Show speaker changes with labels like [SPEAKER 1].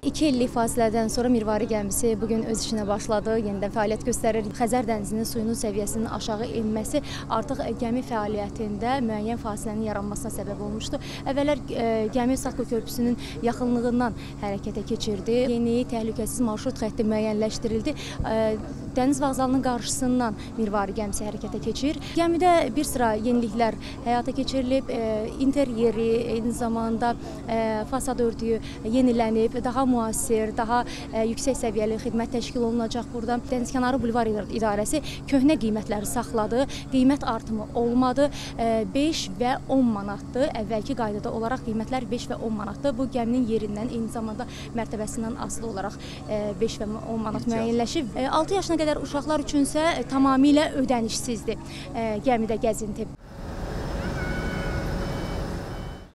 [SPEAKER 1] 2 illik fasilədən sonra Mirvari gəmisi bugün öz işinə başladı, yenidən fəaliyyət göstərir. Xəzər dənizinin suyunun səviyyəsinin aşağı enməsi artıq gəmi fəaliyyətində müəyyən fasilənin yaranmasına səbəb olmuşdu. Əvvəllər gəmi Sakko körpüsünün yaxınlığından hərəkətə keçirdi. Yeni təhlükəsiz marşrut xətti müəyyənləşdirildi. Dəniz vağzalının qarşısından Mirvari gəmisi hərəkətə keçir. Gəmidə bir sıra yeniliklər həyata keçirilib. İnteryeri, eyni zamanda fasad örtüyü yenilənib, daha müasir, daha yüksək səviyyəli xidmət təşkil olunacaq burada. Dənizkənarı Bulvar İdarəsi köhnə qiymətləri saxladı, qiymət artımı olmadı, 5 və 10 manatdır. Əvvəlki qaydada olaraq qiymətlər 5 və 10 manatdır. Bu gəminin yerindən, eyni zamanda mərtəbəsindən asılı olaraq 5 və 10 manat müəyyənləşib. 6 yaşına qədər uşaqlar üçünsə tamamilə ödənişsizdir gəmidə gəzinti.